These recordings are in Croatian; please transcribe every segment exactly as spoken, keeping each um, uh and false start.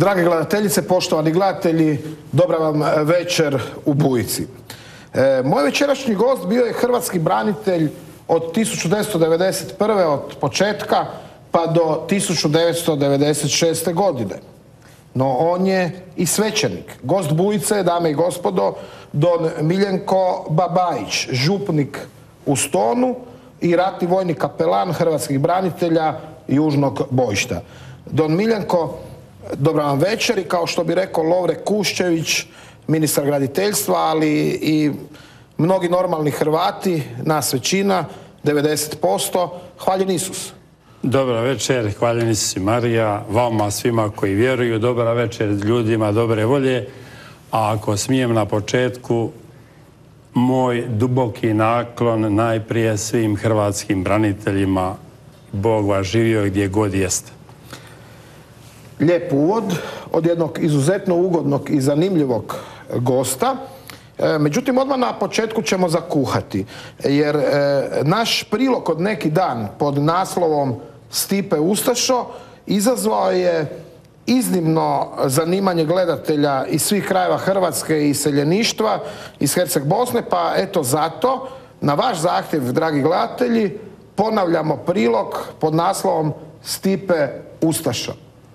Drage gledateljice, poštovani gledatelji, dobra vam večer u Bujici. E, moj večerašnji gost bio je hrvatski branitelj od tisuću devetsto devedeset prve. od početka pa do tisuću devetsto devedeset šeste. godine. No on je i svećenik. Gost Bujice, dame i gospodo, don Miljenko Babajić, župnik u Stonu i ratni vojni kapelan hrvatskih branitelja južnog bojišta. Don Miljenko, dobra vam večer i kao što bi rekao Lovre Kuščević, ministar graditeljstva, ali i mnogi normalni Hrvati, nas većina, devedeset posto, hvaljen Isus. Dobra večer, hvaljen Isus i Marija, vama svima koji vjeruju, dobra večer ljudima dobre volje, a ako smijem na početku, moj duboki naklon najprije svim hrvatskim braniteljima, Bog vas živio gdje god jeste. Lijep uvod od jednog izuzetno ugodnog i zanimljivog gosta. E, međutim, odmah na početku ćemo zakuhati, jer e, naš prilog od neki dan pod naslovom Stipe Ustašo izazvao je iznimno zanimanje gledatelja iz svih krajeva Hrvatske i iseljeništva iz Herceg Bosne, pa eto zato, na vaš zahtjev, dragi gledatelji, ponavljamo prilog pod naslovom Stipe Ustašo.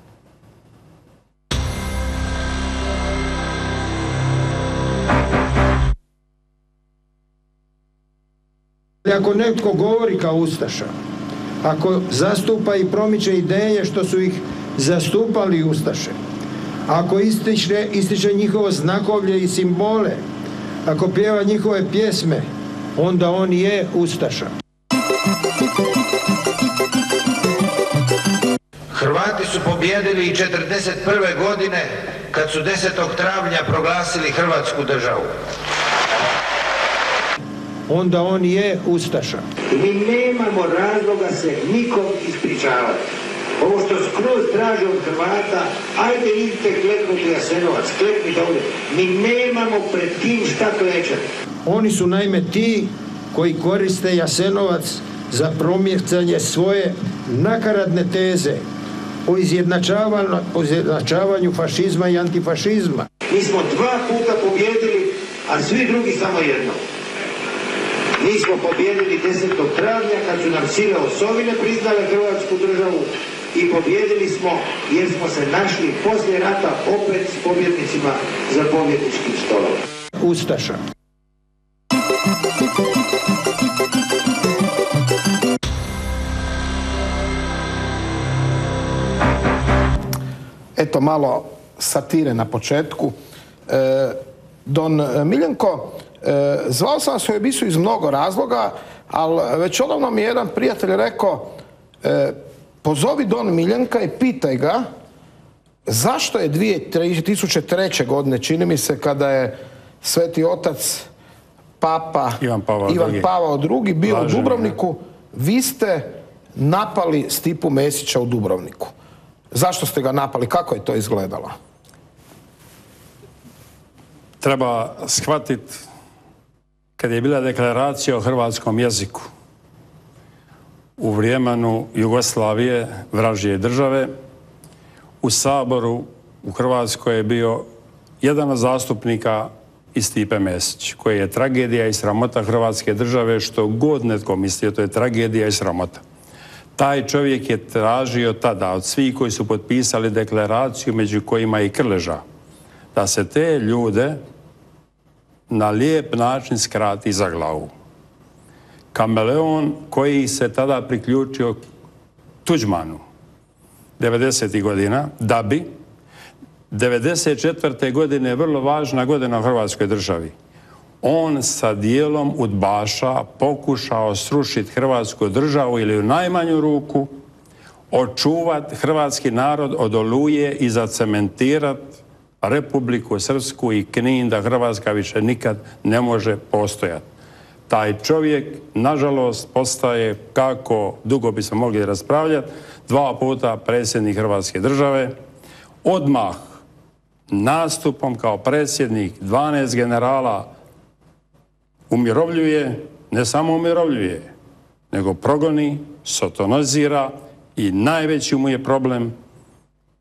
Ako netko govori kao ustaša, ako zastupa i promiče ideje što su ih zastupali ustaše, ako ističe, ističe njihovo znakovlje i simbole, ako pjeva njihove pjesme, onda on je ustaša. Hrvati su pobjedili i četrdeset prve. godine kad su desetog travnja proglasili Hrvatsku državu. Onda on je ustaša. Mi nemamo razloga se nikom ispričavati. Ovo što skroz traže od Hrvata, ajde idite kleknuti Jasenovac, kleknite ovdje. Mi nemamo pred kim šta klečati. Oni su naime ti koji koriste Jasenovac za promicanje svoje nakaradne teze o izjednačavanju, o izjednačavanju fašizma i antifašizma. Mi smo dva puta pobjedili, a svi drugi samo jedno. Mi smo pobjedili desetog travnja kad su nam sile osovine priznale Hrvatsku državu i pobjedili smo jer smo se našli poslije rata opet s pobjednicima za pobjedničkim stolom. Ustaša. Eto malo satire na početku. E, don Miljenko, E, zvao sam vas u emisiju iz mnogo razloga, ali već odavno mi je jedan prijatelj rekao, e, pozovi don Miljenka i pitaj ga zašto je dvije tisuće treće. godine, čini mi se, kada je Sveti Otac Papa Ivan Pavao, Ivan Pavao drugi bio Lažem, u Dubrovniku, vi ste napali Stipu Mesića u Dubrovniku. Zašto ste ga napali? Kako je to izgledalo? Treba shvatiti kad je bila deklaracija o hrvatskom jeziku u vremenu Jugoslavije, vražje države, u Saboru u Hrvatskoj je bio jedan od zastupnika i Stipe Mesić, koji je tragedija i sramota Hrvatske države, što god netko mislio, to je tragedija i sramota. Taj čovjek je tražio tada od svih koji su potpisali deklaraciju, među kojima i Krleža, da se te ljude na lijep način skrati za glavu. Kameleon koji se tada priključio Tuđmanu devedesetih godina, da bi devedeset četvrte. godine, vrlo važna godina u Hrvatskoj državi, on sa dijelom udbaša pokušao srušiti Hrvatsku državu ili u najmanju ruku očuvati hrvatski narod od oluje i zacementirati Republiku Srpsku i Knin, da Hrvatska više nikad ne može postojati. Taj čovjek, nažalost, postaje, kako dugo bi se mogli raspravljati, dva puta predsjednik Hrvatske države, odmah nastupom kao predsjednik dvanaest generala umirovljuje, ne samo umirovljuje, nego progoni, sotonizira i najveći mu je problem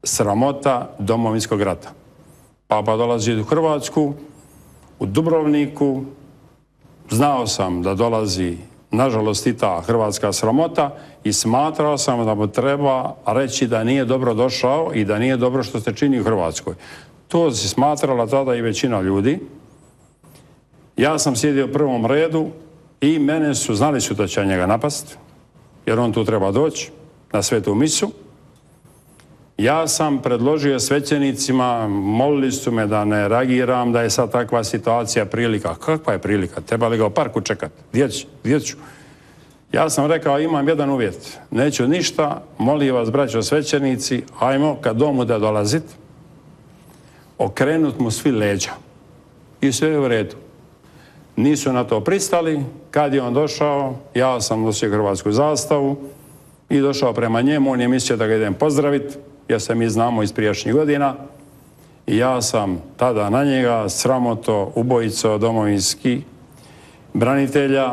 sramota Domovinskog rata. Papa dolazi u Hrvatsku, u Dubrovniku, znao sam da dolazi, nažalost, i ta hrvatska sramota i smatrao sam da mu treba reći da nije dobro došao i da nije dobro što se čini u Hrvatskoj. To si smatrala tada i većina ljudi. Ja sam sjedio u prvom redu i mene su, znali su da će njega napast, jer on tu treba doći na svetu misu. Ja sam predložio svećenicima, molili su me da ne reagiram, da je sad takva situacija prilika. Kakva je prilika? Treba li ga u parku čekati? Gdje ću? Ja sam rekao, imam jedan uvjet. Neću ništa, molim vas, braćo svećenici, ajmo kad domu da dolazit, okrenut mu svi leđa. I sve je u redu. Nisu na to pristali. Kad je on došao, ja sam nosio hrvatsku zastavu i došao prema njemu. On je mislio da ga idem pozdraviti, jer se mi znamo iz prijašnjih godina. I ja sam tada na njega, sramoto, ubojico domovinski branitelja,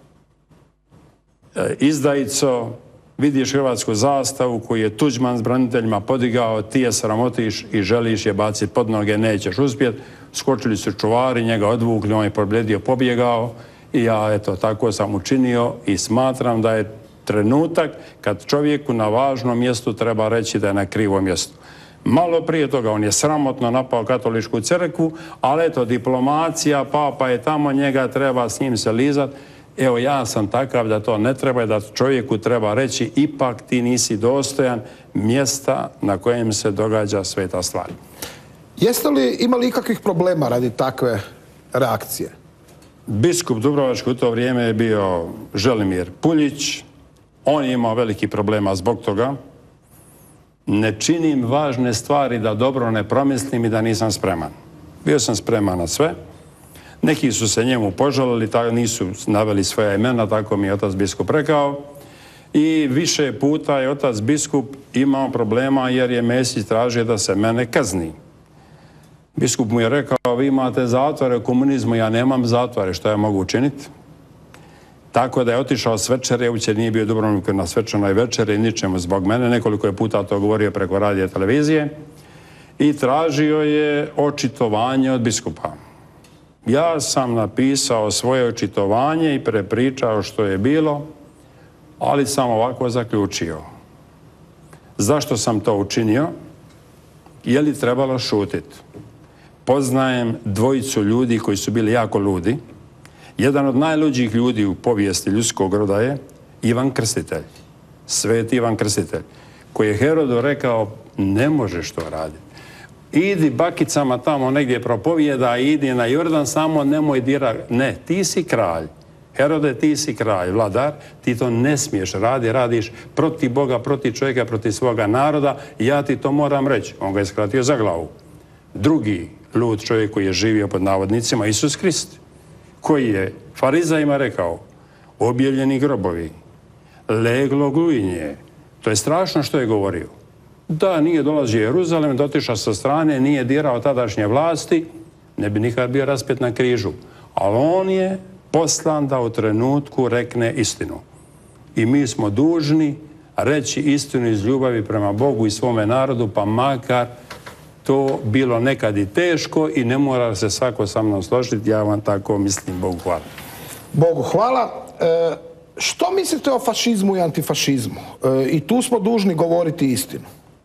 izdajico, vidiš hrvatsku zastavu koju je Tuđman s braniteljima podigao, ti je sramotiš i želiš je baciti pod noge, nećeš uspjeti. Skočili su čuvari, njega odvukli, on je pobjedio, pobjegao i ja, eto, tako sam učinio i smatram da je trenutak kad čovjeku na važnom mjestu treba reći da je na krivom mjestu. Malo prije toga on je sramotno napao katoličku crkvu, ali eto, diplomacija, papa je tamo, njega treba s njim se lizat. Evo, ja sam takav da to ne treba i da čovjeku treba reći ipak ti nisi dostojan mjesta na kojem se događa sveta stvar. Jeste li imali ikakvih problema radi takve reakcije? Biskup Dubrovački u to vrijeme je bio Želimir Puljić. On je imao veliki problema zbog toga. Ne činim važne stvari da dobro ne promislim i da nisam spreman. Bio sam spreman na sve. Neki su se njemu požalili, nisu naveli svoja imena, tako mi je otac biskup rekao. I više puta je otac biskup imao problema jer je Mesić tražio da se mene kazni. Biskup mu je rekao, vi imate zatvore u komunizmu, ja nemam zatvore, što ja mogu učiniti? Tako da je otišao s večere, uopće nije bio Dubrovnik na svečanoj večeri, ničemu zbog mene, nekoliko je puta to govorio preko radija i televizije i tražio je očitovanje od biskupa. Ja sam napisao svoje očitovanje i prepričao što je bilo, ali sam ovako zaključio. Zašto sam to učinio? Je li trebalo šutiti? Poznajem dvojicu ljudi koji su bili jako ludi. Jedan od najluđih ljudi u povijesti ljudskog roda je Ivan Krstitelj, sveti Ivan Krstitelj, koji je Herodu rekao, ne možeš to raditi. Idi bakicama tamo negdje propovijeda, idi na Jordan, samo nemoj dira. Ne, ti si kralj. Herode, ti si kralj, vladar, ti to ne smiješ raditi, radiš protiv Boga, protiv čovjeka, protiv svoga naroda i ja ti to moram reći. On ga je skratio za glavu. Drugi lud čovjek koji je živio pod navodnicima, Isus Krist, koji je farizajima rekao, objavljeni grobovi, leglo glujnje. To je strašno što je govorio. Da nije dolazio Jeruzalem, dotišao sa strane, nije dirao tadašnje vlasti, ne bi nikad bio raspet na križu. Ali on je poslan da u trenutku rekne istinu. I mi smo dužni reći istinu iz ljubavi prema Bogu i svome narodu, pa makar to bilo nekad i teško i ne mora se svako sa mnom složiti, ja vam tako mislim, Bogu hvala. Bogu hvala. E, što mislite o fašizmu i antifašizmu? E, I tu smo dužni govoriti istinu.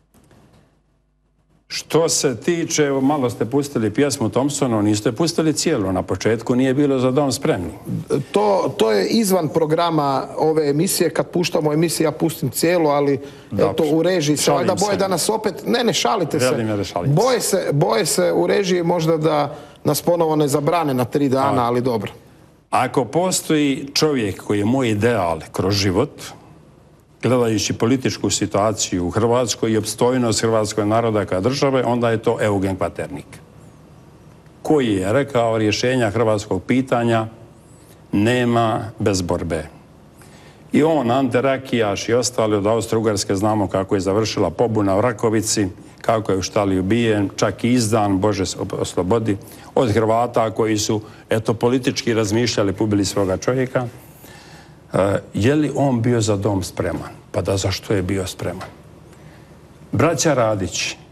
Što se tiče, evo, malo ste pustili pjesmu Thompsonu, niste pustili cijelu, na početku nije bilo Za dom spremni. To, to je izvan programa ove emisije, kad puštamo emisiju ja pustim cijelu, ali eto, u režiji se, da boje da nas opet, ne, ne šalite se, boje se, boje se u režiji možda da nas ponovo ne zabrane na tri dana, ali dobro. Ako postoji čovjek koji je moj ideal kroz život, gledajući političku situaciju u Hrvatskoj i opstojnost hrvatskog naroda kao države, onda je to Eugen Kvaternik, koji je rekao rješenja hrvatskog pitanja nema bez borbe. I on, Ante Rakijaš i ostali od Austro-Ugarske, znamo kako je završila pobuna u Rakovici, kako je u Štali ubijen, čak i izdan, Bože oslobodi, od Hrvata koji su, eto, politički razmišljali, pobili svoga čovjeka. Je li on bio za dom spreman? Pa da, zašto je bio spreman? Braća Radić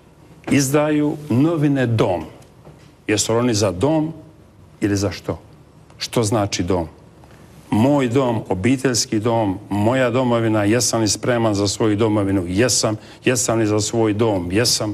izdaju novine Dom. Jesu li oni za dom ili za što? Što znači dom? Moj dom, obiteljski dom, moja domovina, jesam li spreman za svoju domovinu? Jesam. Jesam li za svoj dom? Jesam.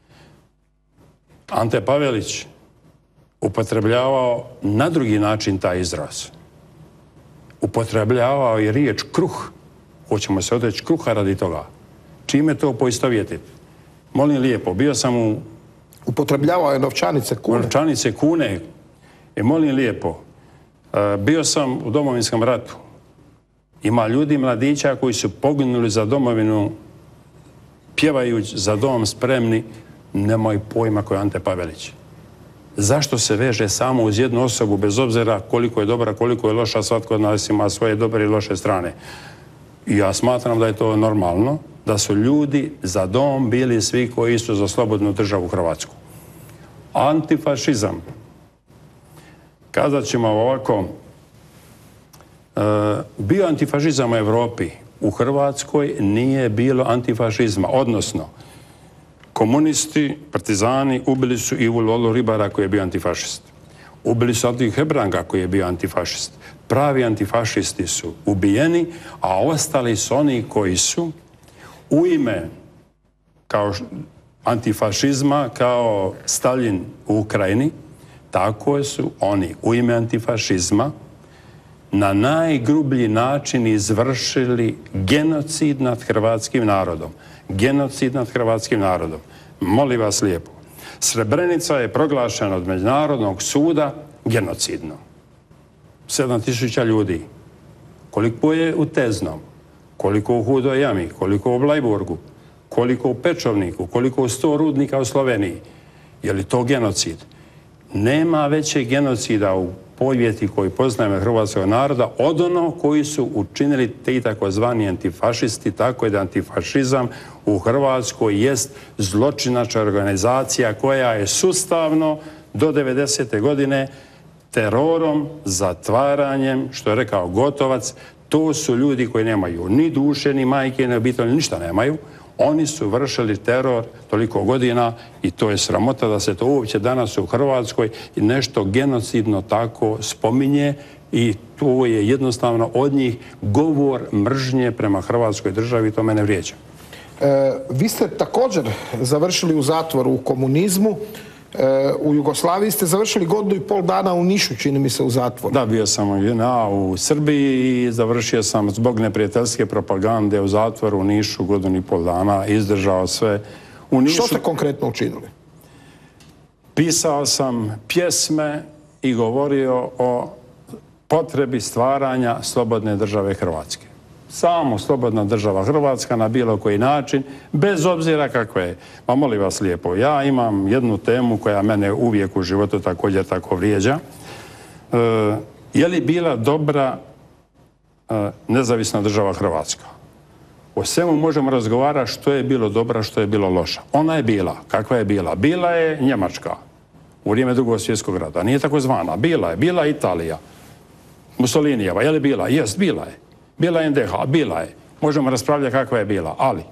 Ante Pavelić upotrebljavao na drugi način taj izraz. Upotrebljavao je riječ kruh. Hoćemo se odreći kruha radi toga. Čime to poistovjetiti? Molim lijepo, bio sam u... Upotrebljavao je novčanice kune. Novčanice kune. I molim lijepo, bio sam u Domovinskom ratu. Ima ljudi, mladića koji su poginuli za domovinu, pjevajući za dom spremni, nemaju pojma koji je Ante Pavelić. Zašto se veže samo uz jednu osobu, bez obzira koliko je dobra, koliko je loša, svatko od nas ima svoje dobre i loše strane. I ja smatram da je to normalno, da su ljudi za dom bili svi koji su za slobodnu državu Hrvatsku. Antifašizam. Kazat ćemo ovako, bio antifašizam u Europi, u Hrvatskoj nije bilo antifašizma, odnosno komunisti, partizani ubili su Ivu Lolu Ribara koji je bio antifašist. Ubili su Adu Hebranga koji je bio antifašist. Pravi antifašisti su ubijeni, a ostali su oni koji su u ime kao antifašizma, kao Stalin u Ukrajini, tako su oni u ime antifašizma na najgrublji način izvršili genocid nad hrvatskim narodom. Genocid nad hrvatskim narodom. Molim vas lijepo. Srebrenica je proglašena od Međunarodnog suda genocidno. sedam tisuća ljudi. Koliko je u Teznom, koliko u Hudoj Jami, koliko u Blajburgu, koliko u Pečovniku, koliko u sto rudnika u Sloveniji. Je li to genocid? Nema većeg genocida u povijesti koji poznajemo hrvatskog naroda od ono koji su učinili ti takozvani antifašisti, tako je da antifašizam u Hrvatskoj jest zločinačka organizacija koja je sustavno do devedesete godine terorom, zatvaranjem, što je rekao Gotovac, to su ljudi koji nemaju ni duše, ni majke, ni obitelji, ništa nemaju. Oni su vršili teror toliko godina i to je sramota da se to uopće danas u Hrvatskoj nešto genocidno tako spominje i to je jednostavno od njih govor mržnje prema Hrvatskoj državi i to mene vrijeđa. E, vi ste također završili u zatvoru u komunizmu. E, u Jugoslaviji ste završili godinu i pol dana u Nišu, čini mi se, u zatvoru. Da, bio sam u J N A u Srbiji i završio sam zbog neprijateljske propagande u zatvoru u Nišu godinu i pol dana, izdržao sve u Nišu. Što ste konkretno učinili? Pisao sam pjesme i govorio o potrebi stvaranja slobodne države Hrvatske. Samo slobodna država Hrvatska na bilo koji način, bez obzira kakve je. Pa molim vas lijepo, ja imam jednu temu koja mene uvijek u životu također tako vrijeđa. E, je li bila dobra e, nezavisna država Hrvatska? O svemu možemo razgovarati što je bilo dobra, što je bilo loša. Ona je bila. Kakva je bila? Bila je Njemačka u vrijeme Drugog svjetskog rata. Nije tako zvana. Bila je. Bila je Italija. Mussolinijeva. Je li bila? Jest, bila je. Bila je N D H, bila je. Možemo raspravljati kakva je bila, ali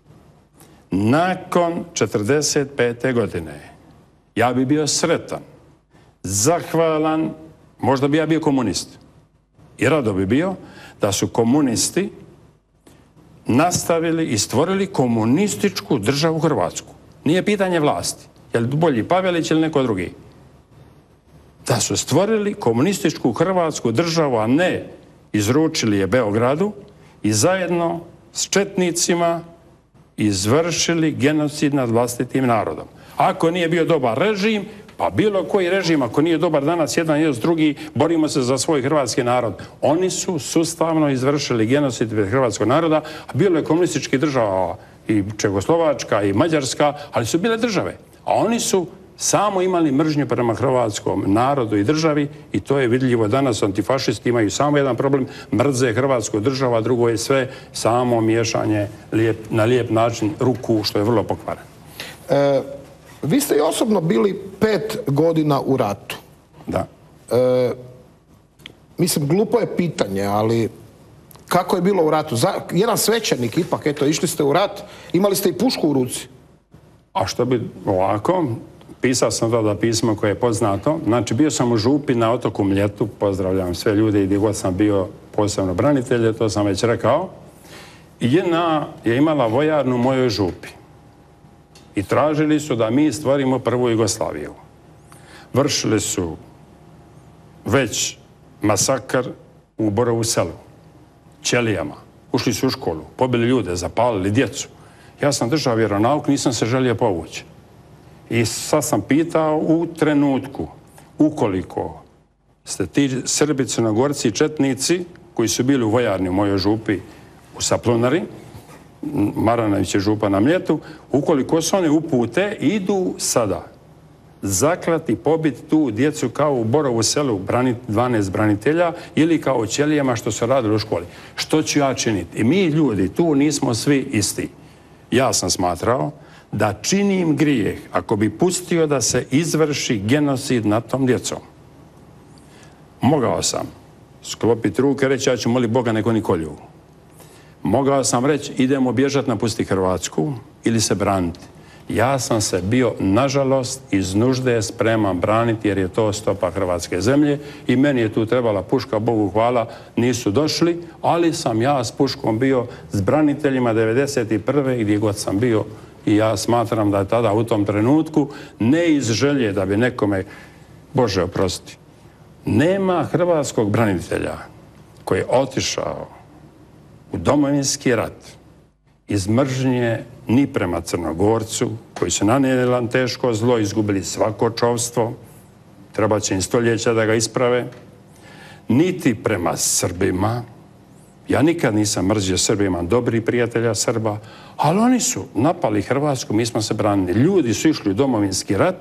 nakon četrdeset pete godine ja bi bio sretan, zahvalan, možda bi ja bio komunist. I rado bi bio da su komunisti nastavili i stvorili komunističku državu Hrvatsku. Nije pitanje vlasti. Je li bolji Pavelić ili neko drugi? Da su stvorili komunističku Hrvatsku državu, a ne izručili je Beogradu i zajedno s četnicima izvršili genocid nad vlastitim narodom. Ako nije bio dobar režim, pa bilo koji režim, ako nije dobar danas jedan i drugi, borimo se za svoj hrvatski narod. Oni su sustavno izvršili genocid hrvatskog naroda, a bilo je komunističkih država i Čegoslovačka i Mađarska, ali su bile države. A oni su samo imali mržnju prema hrvatskom narodu i državi i to je vidljivo danas. Antifašisti imaju samo jedan problem, mrze hrvatsku državu, a drugo je sve samo miješanje lijep, na lijep način ruku, što je vrlo pokvareno. E, vi ste i osobno bili pet godina u ratu. Da. E, mislim, glupo je pitanje, ali kako je bilo u ratu? Za, jedan svećenik ipak, eto, išli ste u rat, imali ste i pušku u ruci. A što bi ovako, pisao sam tada pismo koje je poznato, znači bio sam u Župi na otoku Mljetu, pozdravljam sve ljude i gdje god sam bio, posebno branitelje, to sam već rekao. J N A je imala vojarnu u mojoj Župi i tražili su da mi stvorimo prvu Jugoslaviju. Vršili su već masakr u Borovu selu, ćelijama. Ušli su u školu, pobili ljude, zapalili djecu. Ja sam držao vjeronauk, nisam se želio povući. I sad sam pitao u trenutku, ukoliko ste ti Srbi, Crnogorci i Četnici, koji su bili u vojarni u mojoj Župi u Saplunari, Maranović je župa na Mljetu, ukoliko se oni upute, idu sada zaklati, pobiti tu djecu kao u Borovu selu dvanaest branitelja ili kao u ćelijama što su radili u školi. Što ću ja činiti? I mi ljudi tu nismo svi isti. Ja sam smatrao da činim grijeh ako bi pustio da se izvrši genocid nad tom djecom. Mogao sam sklopiti ruke i reći ja ću moliti Boga nek oni kolju. Mogao sam reći idemo bježati napustiti Hrvatsku ili se braniti. Ja sam se bio, nažalost, iz nužde spreman braniti jer je to stopa hrvatske zemlje i meni je tu trebala puška, Bogu hvala, nisu došli, ali sam ja s puškom bio s braniteljima devedeset prve gdje god sam bio i ja smatram da je tada u tom trenutku ne iz želje da bi nekome, Bože oprosti, nema hrvatskog branitelja koji je otišao u Domovinski rat iz mržnje ni prema Crnogorcu, koji su nanijeli teško zlo, izgubili svako čovstvo, treba će im stoljeća da ga isprave, niti prema Srbima. Ja nikad nisam mrzio Srbima, imam dobri prijatelja Srba, ali oni su napali Hrvatsku, mi smo se branili. Ljudi su išli u Domovinski rat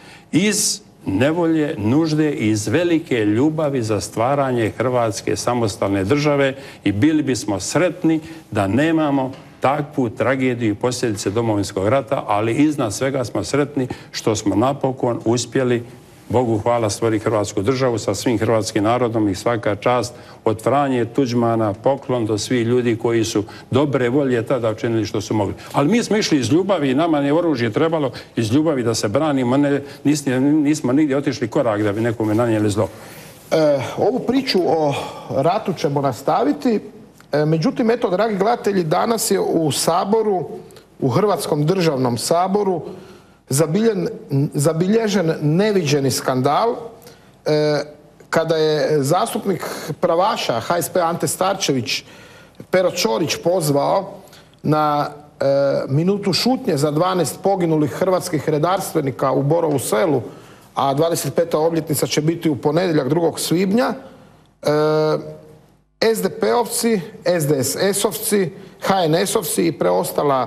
iz nevolje, nužde i iz velike ljubavi za stvaranje Hrvatske samostalne države i bili bismo sretni da nemamo takvu tragediju i posljedice Domovinskog rata, ali iznad svega smo sretni što smo napokon uspjeli, Bogu hvala, stvoriti Hrvatsku državu sa svim hrvatskim narodom i svaka čast od Franje Tuđmana, poklon do svih ljudi koji su dobre volje tada učinili što su mogli. Ali mi smo išli iz ljubavi i nama je oružje trebalo iz ljubavi da se branimo, ne, nismo, nismo nigdje otišli korak da bi nekome nanijeli zlo. E, ovu priču o ratu ćemo nastaviti. Međutim, eto, dragi gledatelji, danas je u Saboru, u Hrvatskom državnom saboru, zabiljen, zabilježen neviđeni skandal e, kada je zastupnik pravaša H S P Ante Starčević Pero Ćorić pozvao na e, minutu šutnje za dvanaest poginulih hrvatskih redarstvenika u Borovu selu, a dvadeset peta obljetnica će biti u ponedjeljak drugog svibnja. E, S D P-ovci, S D S S-ovci, H N S-ovci i preostala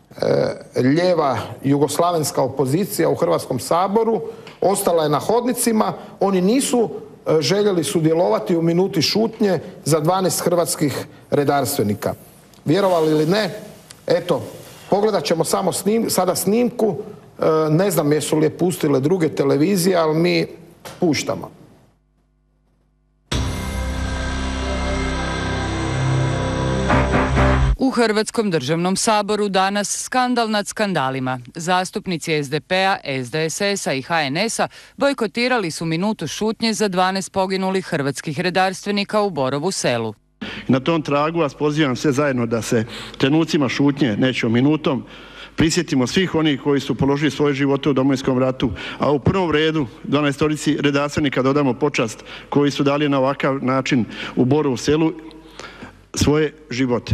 e, lijeva jugoslavenska opozicija u Hrvatskom saboru ostala je na hodnicima. Oni nisu e, željeli sudjelovati u minuti šutnje za dvanaest hrvatskih redarstvenika. Vjerovali ili ne, eto, pogledat ćemo samo snim, sada snimku. E, ne znam jesu li je pustile druge televizije, ali mi puštamo. U Hrvatskom državnom saboru danas skandal nad skandalima. Zastupnici S D P-a, S D S S-a i H N S-a bojkotirali su minutu šutnje za dvanaest poginulih hrvatskih redarstvenika u Borovu selu. Na tom tragu vas pozivam sve zajedno da se trenucima šutnje, nećemo minutom, prisjetimo svih onih koji su položili svoje živote u Domovinskom ratu, a u prvom redu dvanaestorici redarstvenika dodamo počast koji su dali na ovakav način u Borovu selu svoje živote.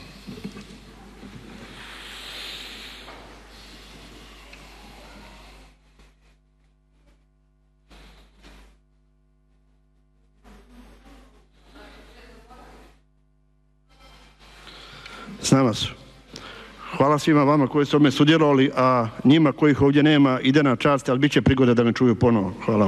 S nama su. Hvala svima vama koji su ovdje sudjelovali, a njima kojih ovdje nema ide na čast, ali bit će prigode da me čuju ponovo. Hvala.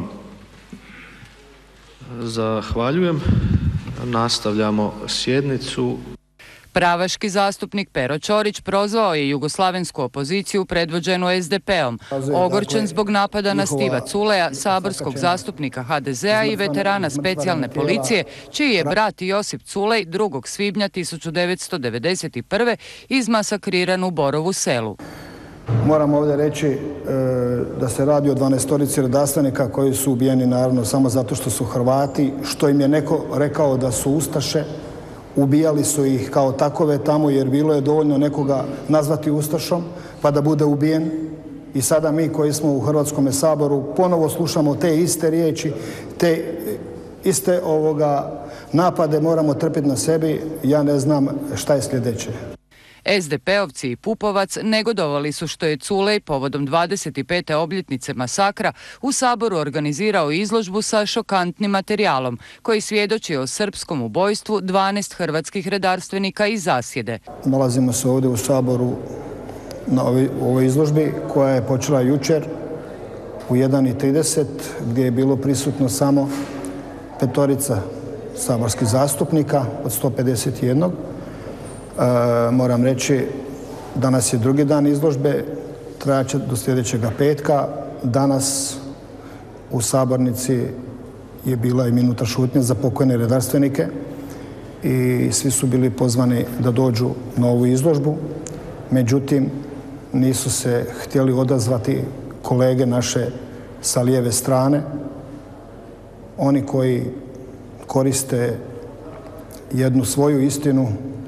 Zahvaljujem. Nastavljamo sjednicu. Pravaški zastupnik Pero Ćorić prozvao je jugoslavensku opoziciju predvođenu S D P-om, ogorčen zbog napada na Stiva Culeja, saborskog zastupnika H D Z-a i veterana specijalne policije, čiji je brat Josip Culej drugog svibnja tisuću devetsto devedeset prve izmasakriran u Borovu selu. Moram ovdje reći e, da se radi o dvanaestorici redarstvenika koji su ubijeni naravno samo zato što su Hrvati, što im je neko rekao da su ustaše. Ubijali su ih kao takove tamo jer bilo je dovoljno nekoga nazvati ustašom pa da bude ubijen. I sada mi koji smo u Hrvatskom saboru ponovo slušamo te iste riječi, te iste ovoga napade moramo trpiti na sebi. Ja ne znam šta je sljedeće. es de pe-ovci i Pupovac negodovali su što je Culej povodom dvadeset pete obljetnice masakra u Saboru organizirao izložbu sa šokantnim materijalom koji svjedoči o srpskom ubojstvu dvanaest hrvatskih redarstvenika iz Zasjede. Nalazimo se ovdje u Saboru na ovoj, ovoj izložbi koja je počela jučer u jedan i trideset gdje je bilo prisutno samo petorica saborskih zastupnika od sto pedeset jedan. E, moram reći, danas je drugi dan izložbe, trajaće do sljedećega petka. Danas u sabornici je bila i minuta šutnje za pokojne redarstvenike i svi su bili pozvani da dođu na ovu izložbu. Međutim, nisu se htjeli odazvati kolege naše sa lijeve strane. Oni koji koriste jednu svoju istinu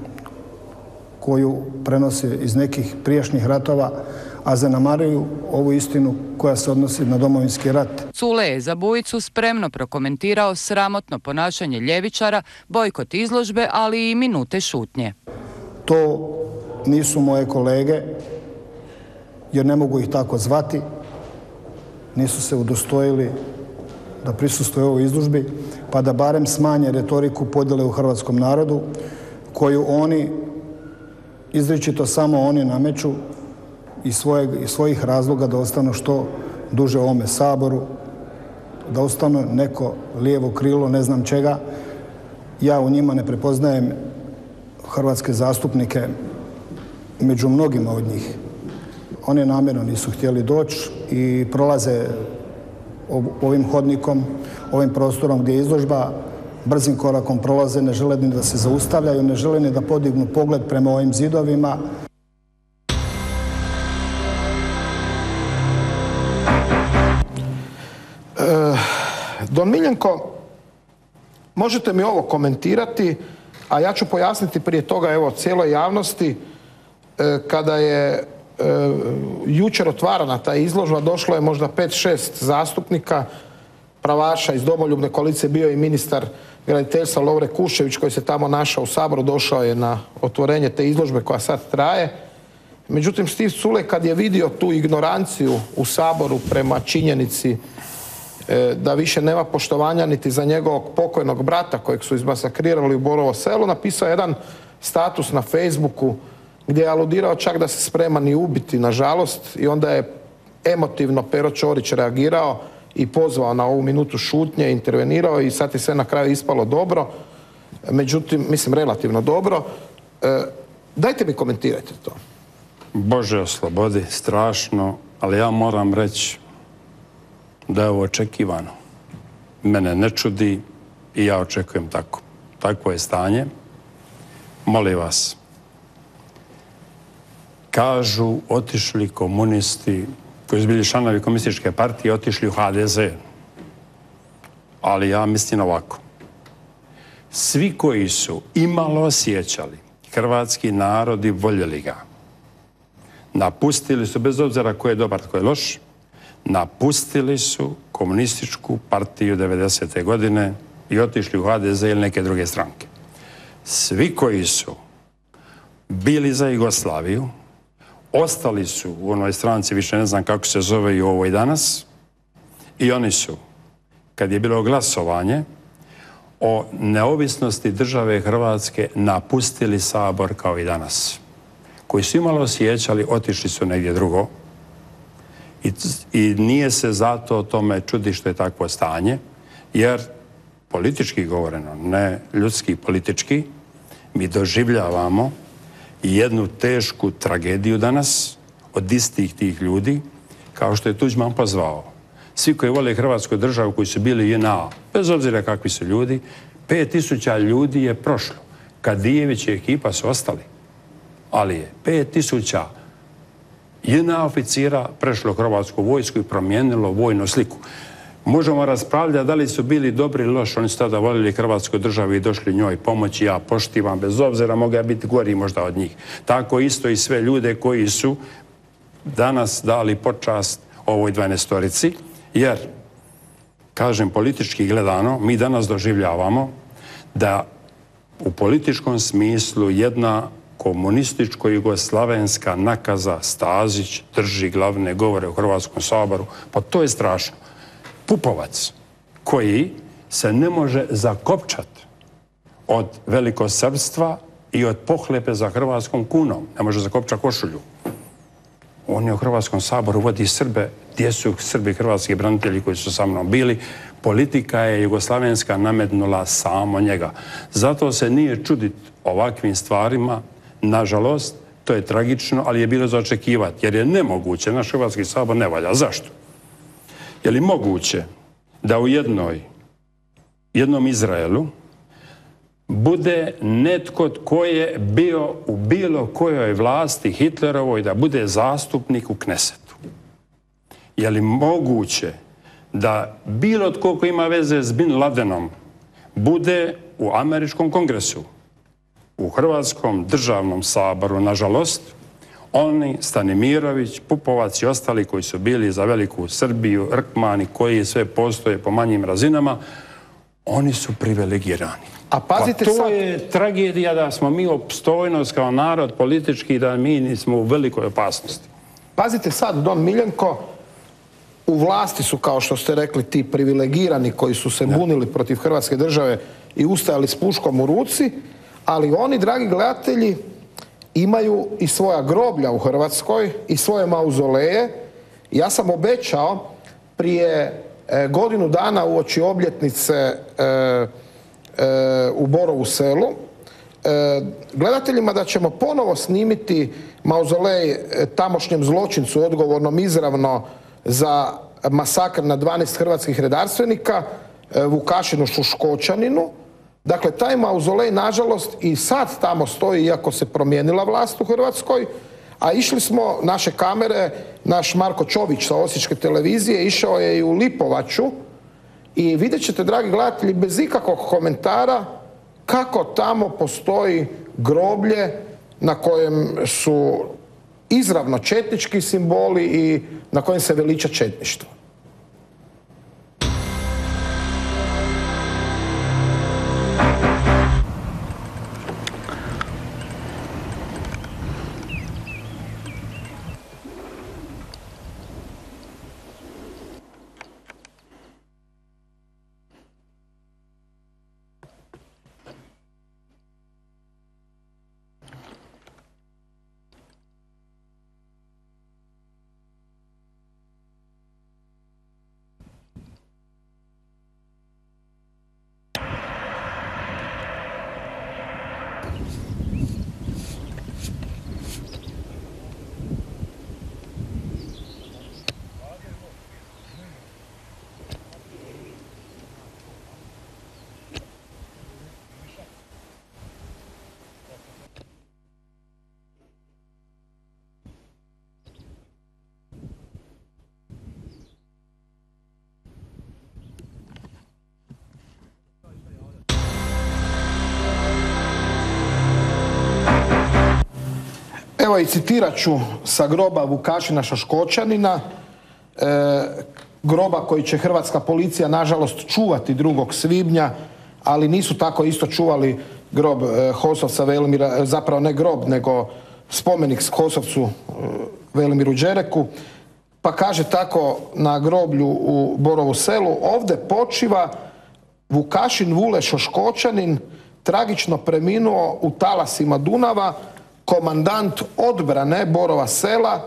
koju prenose iz nekih prijašnjih ratova, a zanemaruju ovu istinu koja se odnosi na Domovinski rat. Culej je za Bujicu spremno prokomentirao sramotno ponašanje ljevičara, bojkot izložbe, ali i minute šutnje. To nisu moje kolege, jer ne mogu ih tako zvati. Nisu se udostojili da prisustvuju ovoj izložbi, pa da barem smanje retoriku podjele u hrvatskom narodu, koju oni izričito samo oni nameću iz, svojeg, iz svojih razloga da ostanu što duže u ovome Saboru, da ostanu neko lijevo krilo, ne znam čega. Ja u njima ne prepoznajem hrvatske zastupnike među mnogima od njih. Oni namjerno nisu htjeli doći i prolaze ovim hodnikom, ovim prostorom gdje je izložba, brzim korakom prolaze, ne žele ni da se zaustavljaju, ne žele ni da podignu pogled prema ovim zidovima. E, Don Miljenko, možete mi ovo komentirati, a ja ću pojasniti prije toga evo cijeloj javnosti, e, kada je e, jučer otvarana ta izložba, došlo je možda pet šest zastupnika, pravaša iz Domoljubne koalicije, bio je i ministar graditeljstva Lovre Kuščević koji se tamo našao u Saboru, došao je na otvorenje te izložbe koja sad traje. Međutim, Steve Culej kad je vidio tu ignoranciju u Saboru prema činjenici e, da više nema poštovanja niti za njegovog pokojnog brata kojeg su izmasakrirali u Borovo Selo, napisao jedan status na Facebooku gdje je aludirao čak da se spreman i ubiti, nažalost, i onda je emotivno Pero Ćorić reagirao i pozvao na ovu minutu šutnje, intervenirao i sad je sve na kraju ispalo dobro. Međutim, mislim, relativno dobro. E, dajte mi komentirajte to. Bože oslobodi, strašno, ali ja moram reći da je ovo očekivano. Mene ne čudi i ja očekujem tako. Takvo je stanje. Molim vas, kažu otišli komunisti koji su bili članovi komunističke partije, otišli u ha de ze. Ali ja mislim ovako. Svi koji su imalo osjećali hrvatski narod i voljeli ga, napustili su, bez obzira ko je dobar, ko je loš, napustili su komunističku partiju devedesete godine i otišli u ha de ze ili neke druge stranke. Svi koji su bili za Jugoslaviju, ostali su u onoj stranci, više ne znam kako se zove i ovo i danas, i oni su, kad je bilo glasovanje o neovisnosti države Hrvatske, napustili Sabor kao i danas. Koji su imalo osjećali, otišli su negdje drugo i, i nije se zato o tome čudi što je takvo stanje, jer politički govoreno, ne ljudski, politički, mi doživljavamo jednu tešku tragediju danas od istih tih ljudi, kao što je Tuđman pozvao. Svi koji vole Hrvatsku državu, koji su bili je na, bez obzira kakvi su ljudi, pet tisuća ljudi je prošlo. Kadijević i ekipa su ostali. Ali je pet tisuća jedna oficira prešlo hrvatsku vojsku i promijenilo vojnu sliku. Možemo raspravljati da li su bili dobri ili loši, oni su tada voljeli Hrvatsku državu i došli njoj pomoći, ja poštivam, bez obzira, mogu ja biti gori možda od njih. Tako isto i sve ljude koji su danas dali počast ovoj dvanaestorici, jer, kažem, politički gledano, mi danas doživljavamo da u političkom smislu jedna komunističko-jugoslavenska nakaza Stazić drži glavne govore u Hrvatskom saboru, pa to je strašno. Pupovac, koji se ne može zakopčati od velikosrpstva i od pohlepe za hrvatskom kunom, ne može zakopčati košulju. On je u Hrvatskom saboru vodi Srbe, gdje su Srbi hrvatski branitelji koji su sa mnom bili, politika je jugoslavenska nametnula samo njega. Zato se nije čuditi ovakvim stvarima, nažalost, to je tragično, ali je bilo za očekivati, jer je nemoguće, naš Hrvatski sabor ne valja. Zašto? Je li moguće da u jednoj, jednom Izraelu bude netko tko je bio u bilo kojoj vlasti Hitlerovoj da bude zastupnik u Knesetu? Je li moguće da bilo tko ko ima veze s Bin Ladenom bude u Američkom kongresu, u Hrvatskom državnom saboru? Nažalost, oni, Stanimirović, Pupovac i ostali koji su bili za veliku Srbiju, Rkmani, koji sve postoje po manjim razinama, oni su privilegirani. A pazite pa to sad... je tragedija da smo mi opstojnost kao narod politički, da mi nismo u velikoj opasnosti. Pazite sad, Don Miljenko, u vlasti su, kao što ste rekli, ti privilegirani koji su se bunili protiv Hrvatske države i ustajali s puškom u ruci, ali oni, dragi gledatelji, imaju i svoja groblja u Hrvatskoj i svoje mauzoleje. Ja sam obećao prije e, godinu dana uoči obljetnice e, e, u Borovu Selu e, gledateljima da ćemo ponovo snimiti mauzolej e, tamošnjem zločincu odgovornom izravno za masakr na dvanaest hrvatskih redarstvenika, e, Vukašinu Šuškočaninu. Dakle, taj mauzolej, nažalost, i sad tamo stoji, iako se promijenila vlast u Hrvatskoj, a išli smo, naše kamere, naš Marko Čović sa Osječke televizije, išao je i u Lipovaču i vidjet ćete, dragi gledatelji, bez ikakvog komentara, kako tamo postoji groblje na kojem su izravno četnički simboli i na kojem se veliča četništvo. Evo i citirat ću sa groba Vukašina Šoškočanina, e, groba koji će hrvatska policija nažalost čuvati drugog svibnja, ali nisu tako isto čuvali grob e, Hosovca Velimira, zapravo ne grob, nego spomenik Hosovcu e, Velimiru Đereku. Pa kaže tako na groblju u Borovu Selu: ovdje počiva Vukašin Vule Šoškočanin, tragično preminuo u talasima Dunava, komandant odbrane Borova Sela,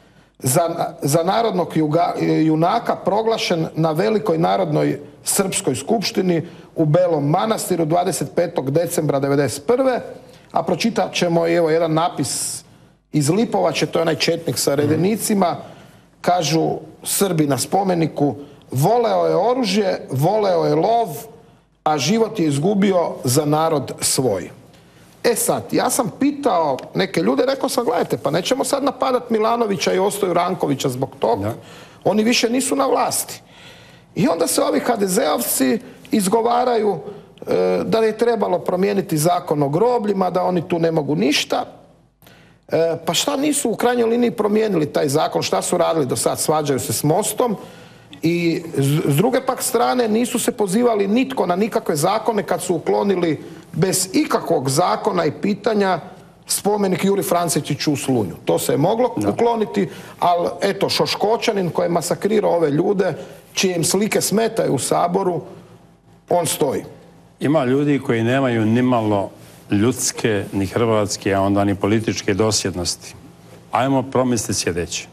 za, za narodnog juga, junaka proglašen na velikoj narodnoj srpskoj skupštini u Belom Manastiru dvadeset petog decembra devedeset prve. A pročitat ćemo i evo jedan napis iz Lipovače, to je onaj četnik sa redenicima. Kažu Srbi na spomeniku: voleo je oružje, voleo je lov, a život je izgubio za narod svoj. E sad, ja sam pitao neke ljude, rekao sam, gledajte, pa nećemo sad napadat Milanovića i Ostoju Rankovića zbog toga. Oni više nisu na vlasti. I onda se ovi ha de zeovci izgovaraju e, da je trebalo promijeniti zakon o grobljima, da oni tu ne mogu ništa. E, pa šta nisu u krajnjoj liniji promijenili taj zakon, šta su radili do sad, svađaju se s Mostom i s druge pak strane nisu se pozivali nitko na nikakve zakone kad su uklonili bez ikakvog zakona i pitanja spomenik Juri Francetiću u Slunju. To se je moglo no. ukloniti, ali eto, Šoškočanin koji je masakrirao ove ljude, čije im slike smetaju u Saboru, on stoji. Ima ljudi koji nemaju nimalo ljudske, ni hrvatske, a onda ni političke dosljednosti. Ajmo promisliti sljedeće.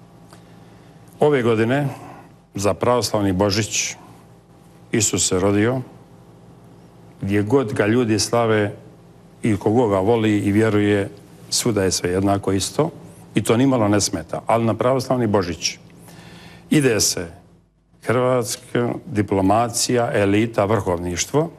Ove godine za pravoslavni Božić Isus se rodio, gdje god ga ljudi slave i kogo ga voli i vjeruje, svuda je sve jednako isto i to nimalo ne smeta. Ali na pravoslavni Božić ide se hrvatska diplomacija, elita, vrhovništvo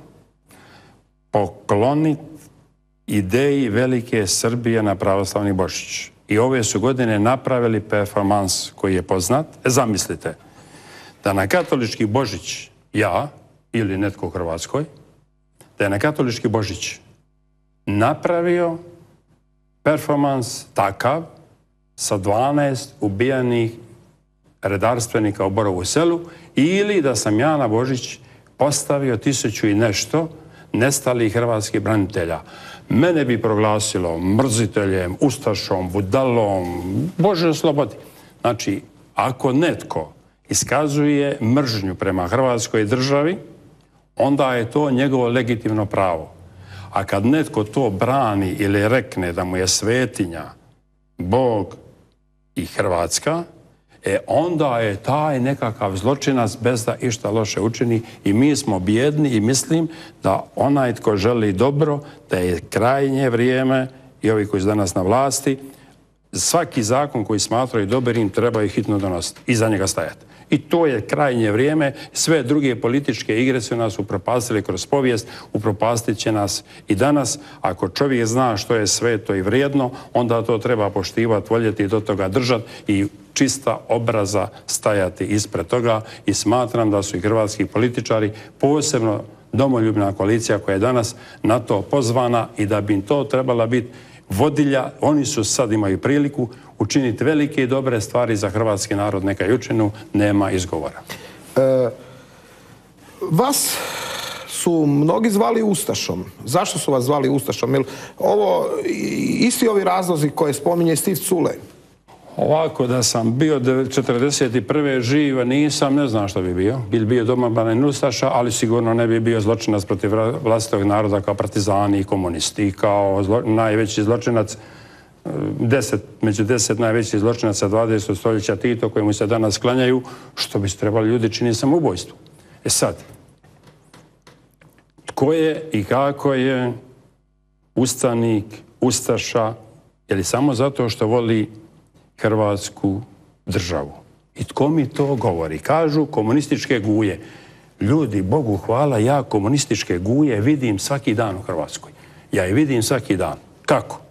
pokloniti ideji velike Srbije na pravoslavni Božić. I ove su godine napravili performans koji je poznat. E, zamislite da na katolički Božić ja ili netko u Hrvatskoj, da je na katolički Božić napravio performans takav sa dvanaest ubijanih redarstvenika u Borovu selu ili da sam ja na Božić postavio tisuću i nešto nestalih hrvatskih branitelja. Mene bi proglasilo mrziteljem, ustašom, budalom, Bože oslobodi. Znači, ako netko iskazuje mržnju prema Hrvatskoj državi, onda je to njegovo legitimno pravo. A kad netko to brani ili rekne da mu je svetinja, Bog i Hrvatska, e onda je taj nekakav zločinac bez da išta loše učini i mi smo bijedni i mislim da onaj tko želi dobro, da je krajnje vrijeme i ovi koji su danas na vlasti, svaki zakon koji smatraju dobrim treba ih hitno donositi i za njega stajati. I to je krajnje vrijeme. Sve druge političke igre su nas upropastili kroz povijest, upropastit će nas i danas. Ako čovjek zna što je sveto i vrijedno, onda to treba poštivati, voljeti i do toga držati i čista obraza stajati ispred toga. I smatram da su i hrvatski političari, posebno domoljubna koalicija koja je danas na to pozvana i da bi im to trebala biti vodilja. Oni su sad imaju priliku učiniti velike i dobre stvari za hrvatski narod, neka i učinu, nema izgovora. E, vas su mnogi zvali Ustašom. Zašto su vas zvali Ustašom? Jer ovo, isti ovi razlozi koje spominje Steve Culej. Ovako, da sam bio četrdeset prve živ, nisam, ne znam što bi bio. Bil bio domobran ustaša, ali sigurno ne bi bio zločinac protiv vlastitog naroda kao partizani i komunisti. I kao zlo, najveći zločinac, deset, među deset najvećih zločinaca dvadesetog stoljeća Tito, kojemu se danas klanjaju, što bi se trebali ljudi čini samoubojstvu. E sad, tko je i kako je ustanik, ustaša, je li samo zato što voli Hrvatsku državu? I tko mi to govori? Kažu komunističke guje. Ljudi, Bogu hvala, ja komunističke guje vidim svaki dan u Hrvatskoj. Ja je vidim svaki dan. Kako?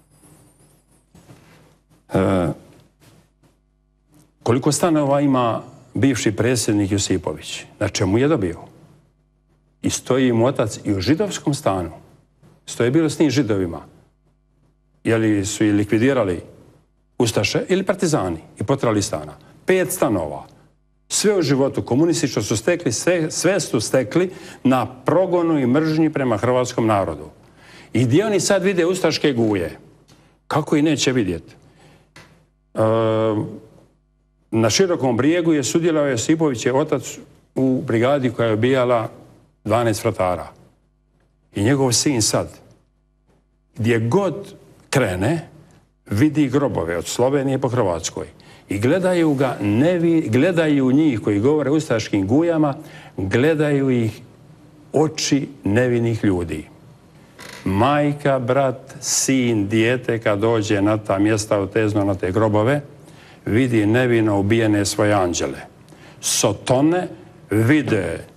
E, koliko stanova ima bivši predsjednik Josipović? Na čemu je dobio? I stoji mu otac i u židovskom stanu. Što je bilo s njim židovima? Je li su i likvidirali ustaše ili partizani i potrali stana? Pet stanova. Sve u životu komunisti što su stekli, sve, sve su stekli na progonu i mržnji prema hrvatskom narodu. I gdje oni sad vide ustaške guje? Kako i neće vidjeti? E, na Širokom brijegu je sudjelovao Josipovićev otac u brigadi koja je ubijala dvanaest fratara. I njegov sin sad, gdje god krene, vidi grobove od Slovenije po Hrvatskoj. I gledaju ga, nevi, gledaju njih koji govore ustaškim gujama, gledaju ih oči nevinih ljudi. Majka, brat, sin, dijete, kad dođe na ta mjesta otezno na te grobove, vidi nevino ubijene svoje anđele. Sotone vide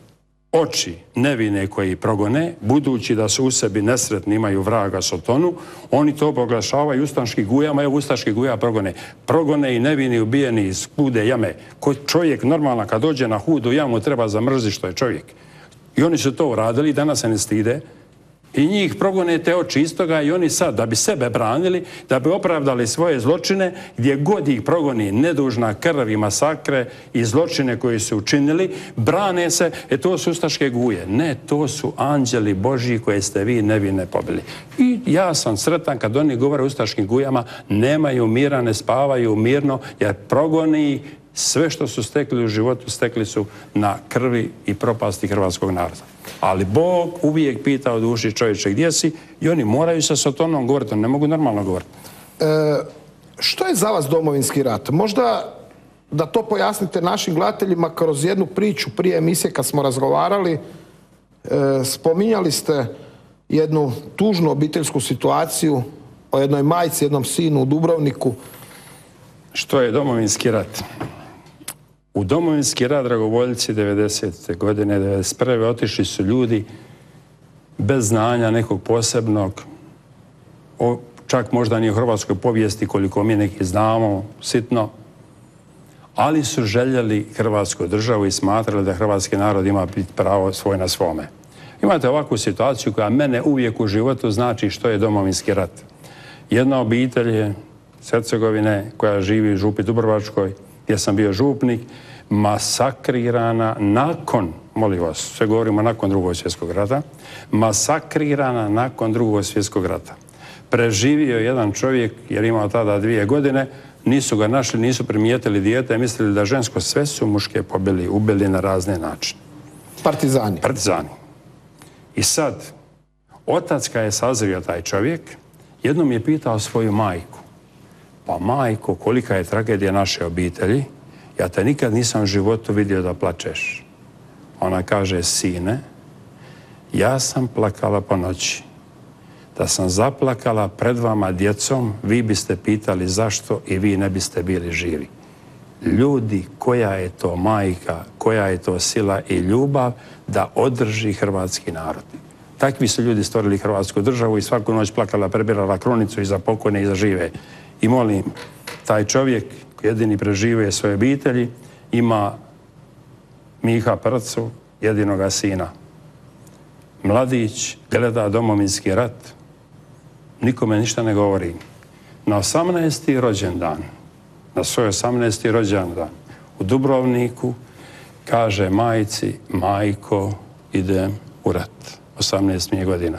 oči nevine koji progone, budući da su u sebi nesretni, imaju vraga Sotonu, oni to proglašavaju ustaški gujama, evo ustaški guja progone. Progone i nevini ubijeni iz hude jame. Ko čovjek normalna kad dođe na hudu jamu treba zamrziti što je čovjek. I oni su to uradili, danas se ne stide. I njih progone te oči istoga i oni sad, da bi sebe branili, da bi opravdali svoje zločine, gdje god ih progoni nedužna krv i masakre i zločine koje su učinili, brane se, e to su ustaške guje. Ne, to su anđeli Božji koje ste vi nevine pobili. I ja sam sretan kad oni govore o ustaškim gujama, nemaju mira, ne spavaju mirno, jer progoni sve što su stekli u životu, stekli su na krvi i propasti hrvatskog naroda. Ali Bog uvijek pita u duši čovječe gdje si i oni moraju sa Sotonom govoriti, ne mogu normalno govoriti. E, što je za vas Domovinski rat? Možda da to pojasnite našim gledateljima kroz jednu priču prije emisije kad smo razgovarali. E, spominjali ste jednu tužnu obiteljsku situaciju o jednoj majci, jednom sinu u Dubrovniku. Što je Domovinski rat? U Domovinski rat, dragovoljci, devedesete godine, devedeset prve otišli su ljudi bez znanja nekog posebnog, o, čak možda ni u hrvatskoj povijesti koliko mi neki znamo, sitno, ali su željeli hrvatsku državu i smatrali da hrvatski narod ima pravo svoj na svome. Imate ovakvu situaciju koja mene uvijek u životu znači što je Domovinski rat. Jedna obitelj je iz Hercegovine koja živi u Župi Dubrovačkoj, gdje sam bio župnik, masakrirana nakon, molim vas, sve govorimo nakon drugog svjetskog rata, masakrirana nakon drugog svjetskog rata. Preživio jedan čovjek, jer imao tada dvije godine, nisu ga našli, nisu primijetili dijete, mislili da žensko, sve su muške pobili, ubili na razne načine. Partizani. Partizani. I sad, otac kad je sazrio taj čovjek, jednom je pitao svoju majku, pa majko, kolika je tragedija naše obitelji, ja te nikad nisam u životu vidio da plačeš. Ona kaže, sine, ja sam plakala po noći. Da sam zaplakala pred vama djecom, vi biste pitali zašto i vi ne biste bili živi. Ljudi, koja je to majka, koja je to sila i ljubav da održi hrvatski narod. Takvi su ljudi stvorili hrvatsku državu i svaku noć plakala, prebirala krunicu i za pokojne i za žive. I molim, taj čovjek jedini preživuje svoje obitelji, ima Miha Prcu, jedinoga sina. Mladić gleda Domovinski rat, nikome ništa ne govori. Na osamnaesti rođendan, na svoj osamnaesti rođendan u Dubrovniku kaže majci, majko, idem u rat. osamnaest mi je godina.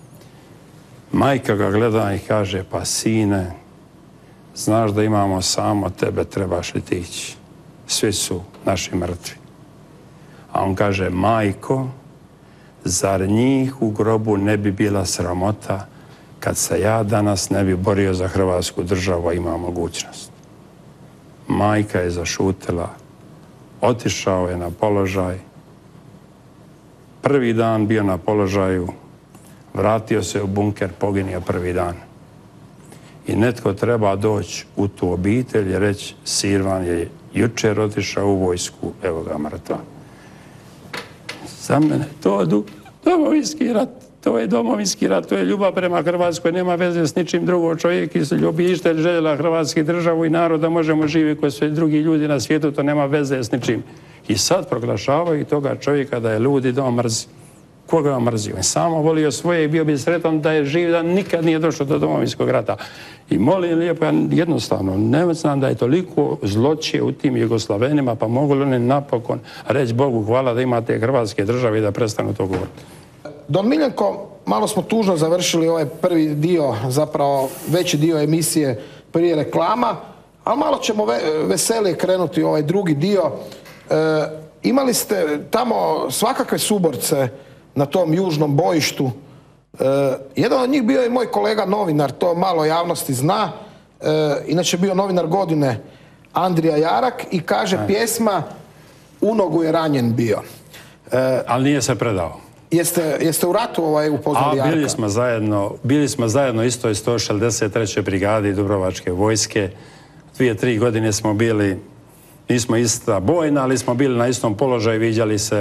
Majka ga gleda i kaže, pa sine, znaš da imamo samo tebe, trebaš li ti ići? Svi su naši mrtvi. A on kaže, majko, zar njih u grobu ne bi bila sramota kad se ja danas ne bi borio za hrvatsku državu, a ima mogućnost? Majka je zašutila, otišao je na položaj, prvi dan bio na položaju, vratio se u bunker, poginio prvi dan. I netko treba doći u tu obitelj i reći, Silvan je jučer otišao u vojsku, evo ga mrtva. Za mene to du, Domovinski rat, to je Domovinski rat, to je ljubav prema Hrvatskoj, nema veze s ničim drugom. Čovjek iz ljubitelj željela Hrvatski državu i narod da možemo živjeti kao svi drugi ljudi na svijetu, to nema veze s ničim. I sad proglašavaju toga čovjeka da je ludi, da on mrzi. Koga on mrzio? On samo volio svoje i bio bi sretan da je živ, da nikad nije došao do Domovinskog rata. I molim lijepo, ja jednostavno ne znam da je toliko zločije u tim Jugoslavenima, pa mogu li oni napokon reći Bogu hvala da imate Hrvatske države i da prestanu to govoriti. Don Miljenko, malo smo tužno završili ovaj prvi dio, zapravo veći dio emisije prije reklama, ali malo ćemo ve veselije krenuti u ovaj drugi dio. E, imali ste tamo svakakve suborce na tom južnom bojištu. E, jedan od njih bio je moj kolega novinar, to malo javnosti zna, e, inače bio novinar godine, Andrija Jarak, i kaže pjesma U nogu je ranjen bio. E, ali nije se predao. Jeste, jeste u ratu ovaj upoznali Jarka? A bili smo zajedno, bili smo zajedno isto iz sto šezdeset treće brigadi Dubrovačke vojske. Dvije, tri godine smo bili, nismo ista bojna, ali smo bili na istom položaju, viđali se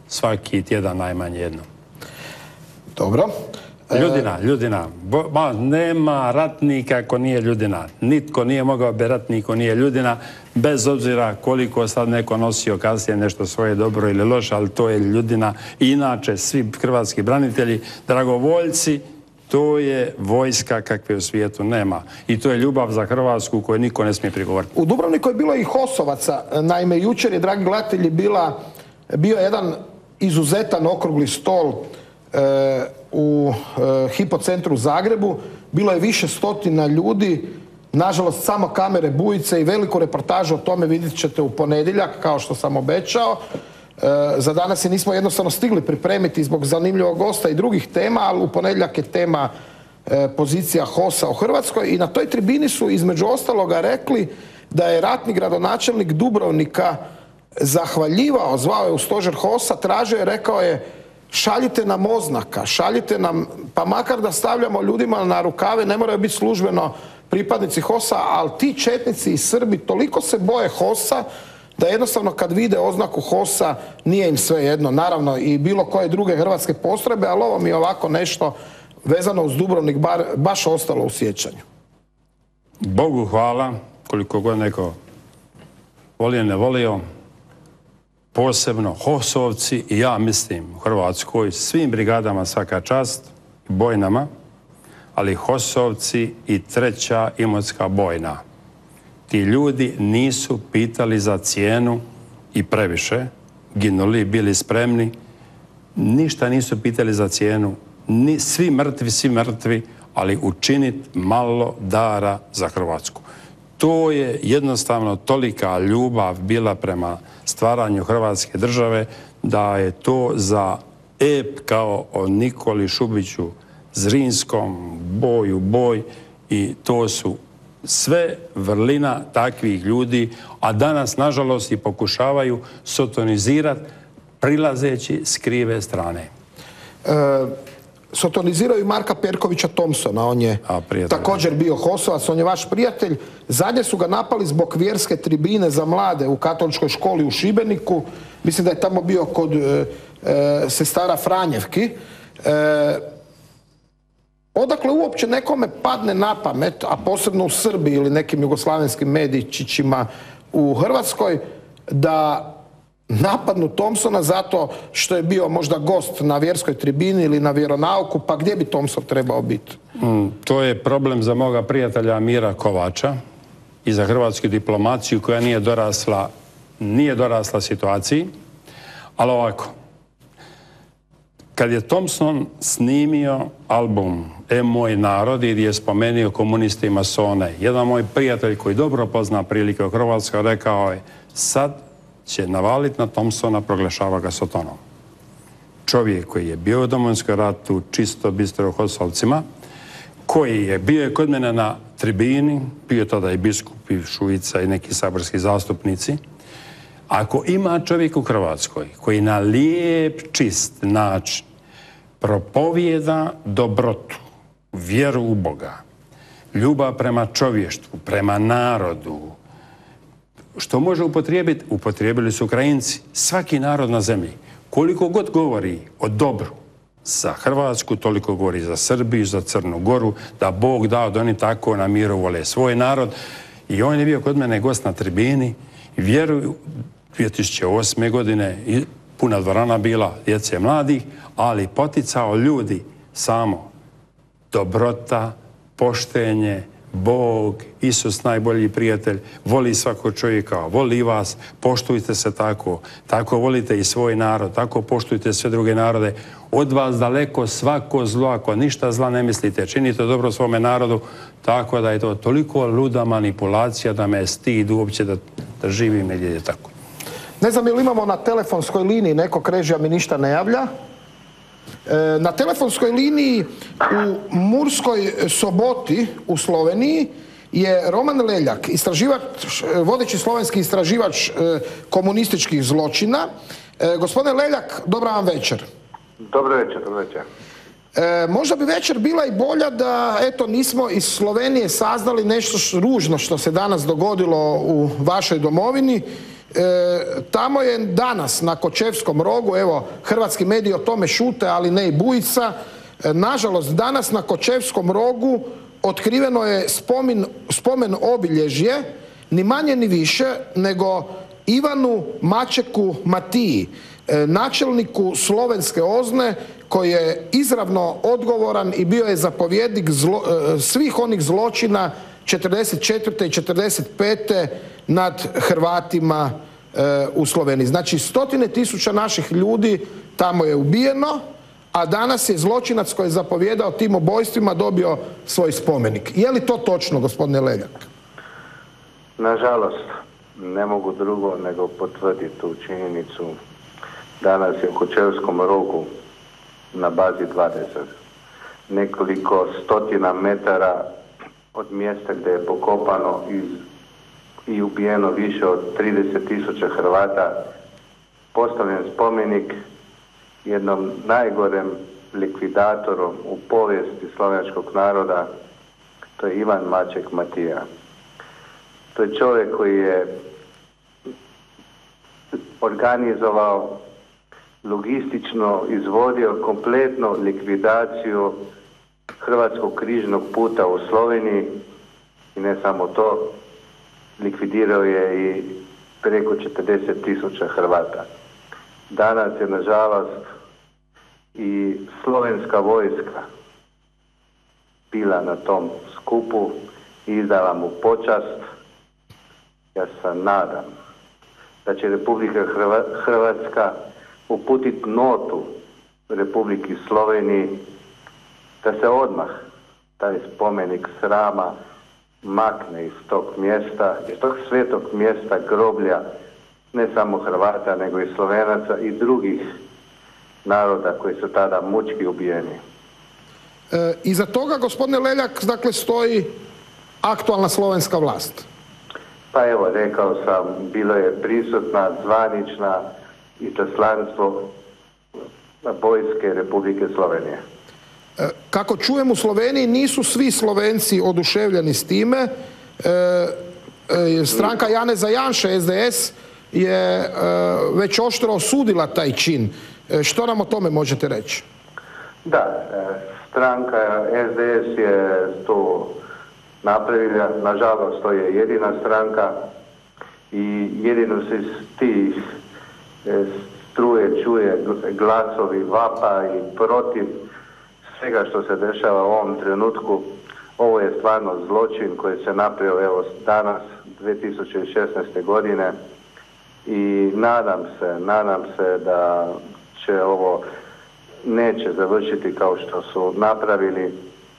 svaki tjedan najmanje jednom. Dobro. Ljudina, Ljudina. Bo, ma, nema ratnika ko nije Ljudina. Nitko nije mogao biti ratnik ko nije Ljudina, bez obzira koliko sad neko nosio kasnije nešto svoje dobro ili loše, ali to je Ljudina. I inače, svi hrvatski branitelji, dragovoljci, to je vojska kakve u svijetu nema. I to je ljubav za Hrvatsku koju niko ne smije prigovoriti. U Dubrovniku je bilo i Hosovaca. Naime, jučer je, dragi gledatelji, bila, bio jedan izuzetan okrugli stol e, u e, Hipocentru u Zagrebu. Bilo je više stotina ljudi. Nažalost, samo kamere bujice i veliku reportažu o tome vidjet ćete u ponedjeljak, kao što sam obećao. E, za danas je nismo jednostavno stigli pripremiti zbog zanimljivog gosta i drugih tema, ali u ponedjeljak je tema e, pozicija HOS-a u Hrvatskoj i na toj tribini su između ostaloga rekli da je ratni gradonačelnik Dubrovnika zahvaljivao, zvao je u stožer HOS-a, tražio je, rekao je šaljite nam oznaka, šaljite nam, pa makar da stavljamo ljudima na rukave, ne moraju biti službeno pripadnici HOS-a, ali ti četnici i Srbi toliko se boje HOS-a da jednostavno kad vide oznaku HOS-a nije im sve jedno. Naravno i bilo koje druge hrvatske postrojbe, ali ovo mi je ovako nešto vezano uz Dubrovnik bar, baš ostalo u sjećanju. Bogu hvala, koliko god neko volio ne volio, posebno HOS-ovci i ja mislim u Hrvatskoj svim brigadama svaka čast, bojnama, ali HOS-ovci i treća Imotska bojna. Ti ljudi nisu pitali za cijenu i previše, ginuli, bili spremni, ništa nisu pitali za cijenu, ni, svi mrtvi, svi mrtvi, ali učiniti malo dara za Hrvatsku. To je jednostavno tolika ljubav bila prema stvaranju Hrvatske države da je to za ep kao o Nikoli Šubiću Zrinskom, boj u boj i to su sve vrlina takvih ljudi, a danas, nažalost, i pokušavaju sotonizirati prilazeći s krive strane. E, sotoniziraju Marka Perkovića Thompsona, on je a, također bio HOS-ovac, on je vaš prijatelj. Zadnje su ga napali zbog vjerske tribine za mlade u katoličkoj školi u Šibeniku. Mislim da je tamo bio kod e, e, sestara Franjevki. E, Odakle uopće nekome padne na pamet, a posebno u Srbiji ili nekim jugoslavenskim medičićima u Hrvatskoj, da napadnu Thompsona zato što je bio možda gost na vjerskoj tribini ili na vjeronauku, pa gdje bi Thompson trebao biti? Mm, to je problem za moga prijatelja Mira Kovača i za hrvatsku diplomaciju koja nije dorasla, nije dorasla situaciji, ali ovako. Kad je Thompson snimio album E moj narod i gdje je spomenuo komuniste i masone, jedan moj prijatelj koji dobro pozna prilike u Hrvatskoj rekao je sad će navaliti na Thompsona, proglašava ga sotonom. Čovjek koji je bio u Domovinskom ratu čisto bistro HOS-ovcima, koji je bio je kod mene na tribini, bio tada i biskup i Šuica i neki saborski zastupnici. Ako ima čovjek u Hrvatskoj koji na lijep, čist način propovijeda dobrotu, vjeru u Boga, ljubav prema čovještvu, prema narodu, što može upotrijebiti, upotrijebili su Ukrajinci, svaki narod na zemlji. Koliko god govori o dobru za Hrvatsku, toliko govori za Srbiju, za Crnu Goru, da Bog dao da oni tako na miru vole svoj narod. I on je bio kod mene gost na tribini, vjeruju, dvije tisuće osme. godine puna dvorana bila djece mladih, ali poticao ljudi samo dobrota, poštenje, Bog, Isus najbolji prijatelj, voli svakog čovjeka, voli vas, poštujte se tako, tako volite i svoj narod, tako poštujte sve druge narode. Od vas daleko svako zlo, ako ništa zla ne mislite, činite dobro svome narodu, tako da je to toliko luda manipulacija da me stid uopće da, da živim negdje je tako. Ne znam ili imamo na telefonskoj liniji nekog, režija mi ništa ne javlja. E, na telefonskoj liniji u Murskoj Soboti u Sloveniji je Roman Leljak, istraživač, vodeći slovenski istraživač e, komunističkih zločina. E, gospodine Leljak, dobra vam večer. Dobro večer, dobro večer. E, možda bi večer bila i bolja da, eto, nismo iz Slovenije saznali nešto ružno što se danas dogodilo u vašoj domovini. tamo je danas na Kočevskom rogu, evo hrvatski mediji o tome šute, ali ne i Bujica, nažalost danas na Kočevskom rogu otkriveno je spomen, spomen obilježje, ni manje ni više nego Ivanu Mačeku Matiji, načelniku slovenske OZNE, koji je izravno odgovoran i bio je zapovjednik zlo, svih onih zločina četrdeset četvrte i četrdeset pete nad Hrvatima e, u Sloveniji. Znači stotine tisuća naših ljudi tamo je ubijeno, a danas je zločinac koji je zapovjedao tim ubojstvima dobio svoj spomenik. Je li to točno, gospodine Leljak? Nažalost, ne mogu drugo nego potvrditi tu činjenicu. Danas je u Kočevskom rogu na bazi dvadeset. Nekoliko stotina metara od mjesta gdje je pokopano iz, i ubijeno više od trideset tisuća Hrvata, postavljen spomenik jednom najgorem likvidatorom u povijesti slovenskog naroda, to je Ivan Maček Matija. To je čovjek koji je organizovao, logistično izvodio kompletnu likvidaciju Hrvatskog križnog puta u Sloveniji i ne samo to, likvidirao je i preko četrdeset tisuća Hrvata. Danas je nažalost i slovenska vojska bila na tom skupu i izdala mu počast. Ja se nadam da će Republika Hrvatska uputiti notu Republiki Sloveniji da se odmah taj spomenik srama makne iz tog mjesta, iz tog svetog mjesta groblja ne samo Hrvata nego i Slovenaca i drugih naroda koji su tada mučki ubijeni. E, iza toga, gospodine Leljak, dakle stoji aktualna slovenska vlast. Pa evo, rekao sam, bilo je prisutna zvanična izaslanstvo vojske Republike Slovenije. Kako čujem, u Sloveniji nisu svi Slovenci oduševljeni s time. E, e, stranka Janeza Janše, S D S, je e, već oštro osudila taj čin. E, što nam o tome možete reći? Da, stranka S D S je to napravila. Nažalost, to je jedina stranka i jedino se iz tih struje čuje glasovi vapa i protiv svega što se dešava u ovom trenutku. Ovo je stvarno zločin koji se napravio evo danas, dvije tisuće šesnaeste. godine i nadam se, nadam se da će ovo neće završiti kao što su napravili.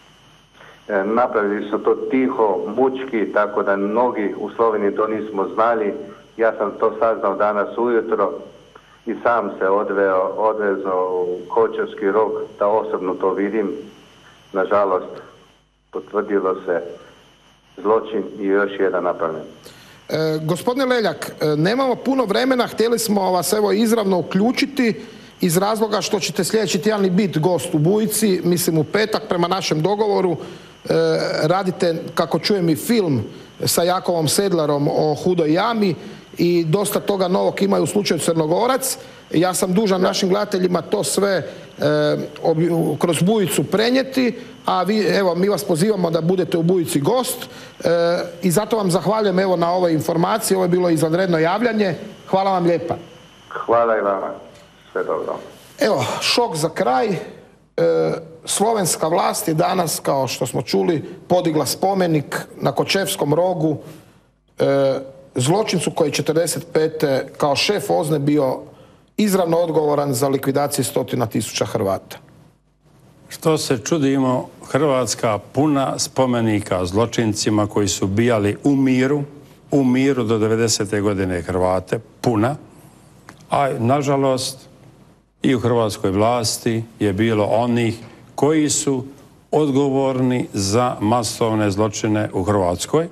E, napravili su to tiho, mučki, tako da mnogi u Sloveniji to nismo znali. Ja sam to saznao danas ujutro i sam se odveo, odvezao u Kočevski rog da osobno to vidim. Nažalost, potvrdilo se zločin i još jedan napravljen. E, gospodine Leljak, nemamo puno vremena, htjeli smo vas evo izravno uključiti iz razloga što ćete sljedeći tjedan i biti gost u Bujici, mislim u petak prema našem dogovoru. E, radite, kako čujem, i film sa Jakovom Sedlarom o Hudoj jami i dosta toga novog imaju u slučaju Crnogorac. Ja sam dužan našim gledateljima to sve e, ob, kroz Bujicu prenijeti, a vi, evo, mi vas pozivamo da budete u Bujici gost e, i zato vam zahvaljujem evo na ovoj informaciji. Ovo je bilo izvanredno javljanje. Hvala vam lijepa. Hvala i vama. Sve dobro. Evo, šok za kraj. E, slovenska vlast je danas, kao što smo čuli, podigla spomenik na Kočevskom rogu e, zločincu koji je četrdeset pete kao šef OZNE bio izravno odgovoran za likvidaciju stotina tisuća Hrvata. Što se čudimo, Hrvatska puna spomenika zločincima koji su bijali u miru, u miru do devedesete. godine Hrvate, puna, a nažalost i u hrvatskoj vlasti je bilo onih koji su odgovorni za masovne zločine u Hrvatskoj.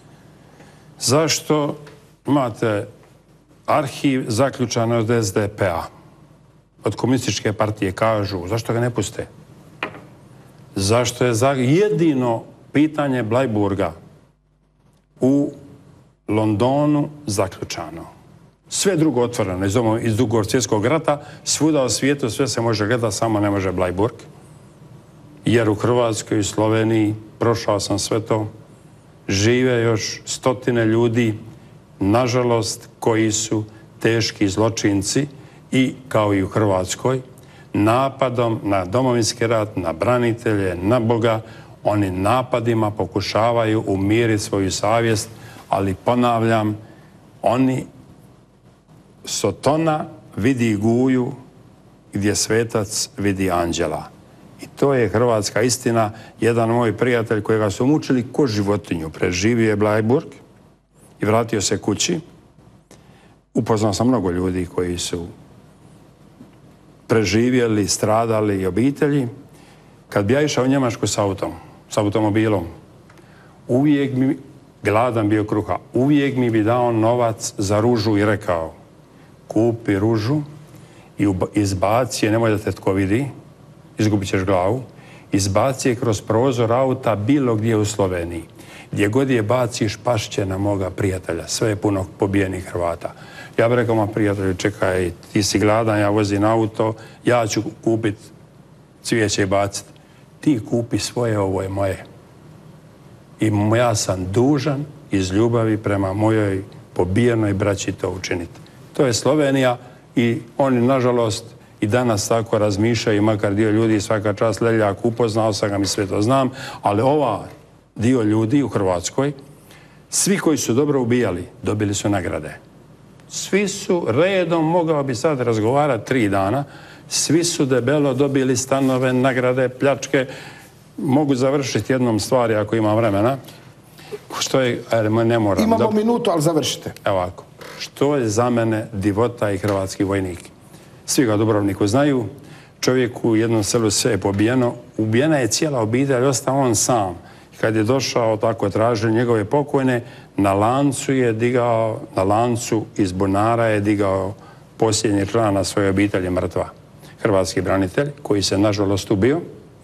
Zašto imate arhiv zaključan od S D P-a, od komunističke partije, kažu, zašto ga ne puste? Zašto je za jedino pitanje Blajburga u Londonu zaključano? Sve drugo otvoreno iz, iz Drugog svjetskog rata, svuda u svijetu sve se može gledati, samo ne može Bleiburg. Jer u Hrvatskoj i Sloveniji, prošao sam sve to, žive još stotine ljudi, nažalost, koji su teški zločinci i, kao i u Hrvatskoj, napadom na domovinski rat, na branitelje, na Boga, oni napadima pokušavaju umiriti svoju savjest, ali ponavljam, oni Sotona vidi guju gdje svetac vidi anđela. I to je hrvatska istina. Jedan moj prijatelj kojega su mučili ko životinju, preživio je Bleiburg i vratio se kući. Upoznao sam mnogo ljudi koji su preživjeli, stradali i obitelji. Kad bi ja išao u Njemačku s autom, s automobilom, uvijek mi, gladan bio kruha, uvijek mi bi dao novac za ružu i rekao: kupi ružu i izbaci je, nemoj da te tko vidi, izgubit ćeš glavu, izbaci je kroz prozor auta bilo gdje u Sloveniji. Gdje god je baciš, pašće na moga prijatelja. Sve je puno pobijenih Hrvata. Ja bih rekao, ma prijatelju, čekaj, ti si gladan, ja vozim auto, ja ću kupiti cvijeće i baciti. Ti kupi svoje, ovo je moje. I ja sam dužan iz ljubavi prema mojoj pobijenoj braći to učiniti. To je Slovenija i oni, nažalost, i danas tako razmišljaju, makar dio ljudi, svaka čast Leljak, upoznao sam ga, mi sve to znam, ali ova dio ljudi u Hrvatskoj, svi koji su dobro ubijali, dobili su nagrade. Svi su redom, mogao bi sad razgovarati tri dana, svi su debelo dobili stanove, nagrade, pljačke. Mogu završiti jednom stvari ako imam vremena. Što je, ne moram. Imamo da... minutu, ali završite. Evo ovako. Što je za mene divota i hrvatski vojnik? Svi ga u Dubrovniku znaju. Čovjek u jednom selu sve je pobijeno. Ubijena je cijela obitelj, ostao on sam. Kad je došao, tako tražio njegove pokojne, na lancu je digao, na lancu iz bunara je digao posljednji člana svoje obitelji mrtva. Hrvatski branitelj, koji se nažalost ubio.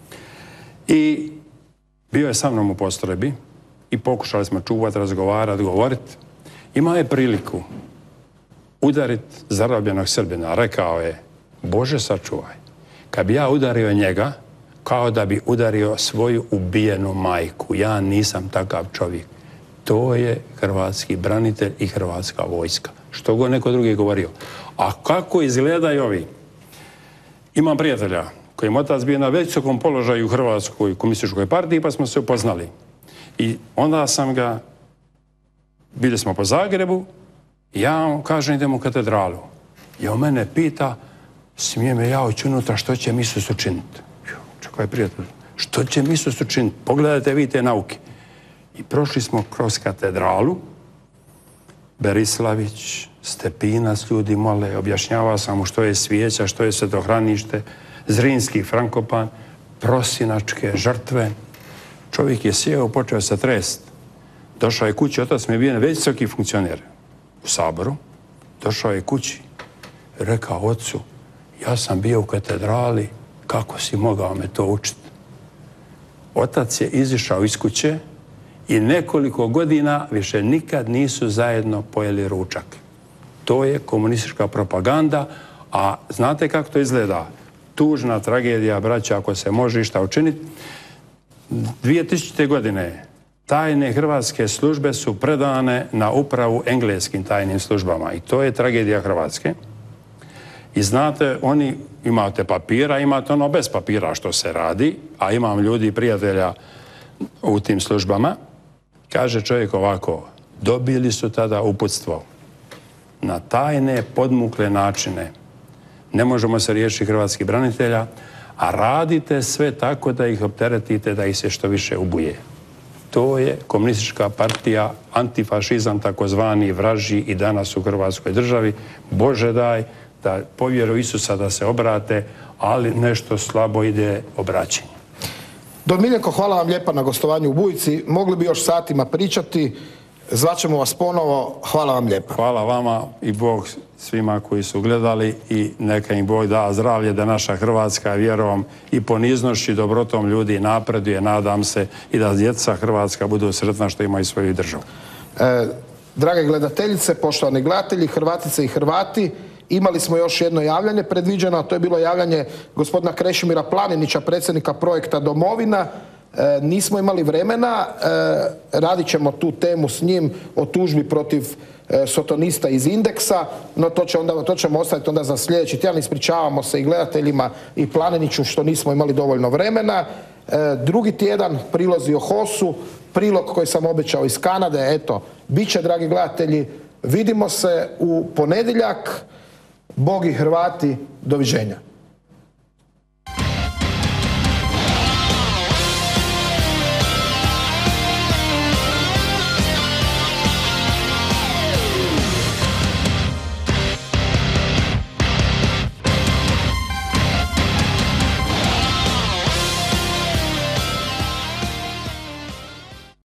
I bio je sa mnom u postrojbi i pokušali smo čuvati, razgovarati, govoriti. Imao je priliku udariti zarobljenog Srbina. Rekao je: Bože sačuvaj, kad bi ja udario njega, kao da bi udario svoju ubijenu majku. Ja nisam takav čovjek. To je hrvatski branitelj i hrvatska vojska. Što god neko drugi govorio. A kako izgledaju ovi? Imam prijatelja kojem otac bio na visokom položaju u Hrvatskoj komunističkoj partiji, pa smo se upoznali. I onda sam ga, bili smo po Zagrebu, ja vam kažem idemo u katedralu. I on mene pita, smije me ja ući unutra, što će Isus učiniti? Čekaj, prijatelj, što će Isus učiniti? Pogledajte vi te nauke. I prošli smo kroz katedralu, Berislavić, Stepinac, ljudi mole, objašnjavao sam mu što je svijeća, što je svetohranište, Zrinski Frankopan, prosinačke žrtve. Čovjek je sjeo, počeo se trest. Došao je kući, otac mi je bio visoki funkcioner u Saboru. Došao je kući, rekao ocu, ja sam bio u katedrali, kako si mogao me to učiti? Otac je izišao iz kuće i nekoliko godina više nikad nisu zajedno pojeli ručak. To je komunistička propaganda, a znate kako to izgleda? Tužna tragedija, braća, ako se može išta učiniti. dvije tisućite. godine tajne hrvatske službe su predane na upravu engleskim tajnim službama i to je tragedija Hrvatske. I znate, oni, imate papira, imate ono bez papira što se radi, a imam ljudi, prijatelja u tim službama. Kaže čovjek ovako, dobili su tada uputstvo na tajne, podmukle načine. Ne možemo se riješiti hrvatskih branitelja, a radite sve tako da ih opteretite, da ih se što više ubuje. To je komunistička partija, antifašizam takozvani vraži i danas u Hrvatskoj državi. Bože daj da povjeruju Isusa da se obrate, ali nešto slabo ide obraćenje. Don Miljenko, hvala vam lijepa na gostovanju u Bujici. Mogli bi još satima pričati. Zvaćemo vas ponovo. Hvala vam lijepa. Hvala vama i Bog svima koji su gledali i neka im Bog da zdravlje da naša Hrvatska vjerom i poniznošću i dobrotom ljudi napreduje, nadam se, i da djeca Hrvatska budu sretna što imaju svoju državu. E, Drage gledateljice, poštovani gledatelji, Hrvatice i Hrvati, imali smo još jedno javljanje predviđeno, a to je bilo javljanje gospodina Krešimira Planinića, predsjednika projekta Domovina. E, nismo imali vremena, e, radit ćemo tu temu s njim o tužbi protiv e, sotonista iz Indeksa, no to, će onda, to ćemo ostaviti onda za sljedeći tjedan. Ispričavamo se i gledateljima i Planiniću što nismo imali dovoljno vremena. E, drugi tjedan prilozi o Hosu, prilog koji sam obećao iz Kanade, eto, bit će, dragi gledatelji, vidimo se u ponedjeljak. Bog i Hrvati, doviđenja.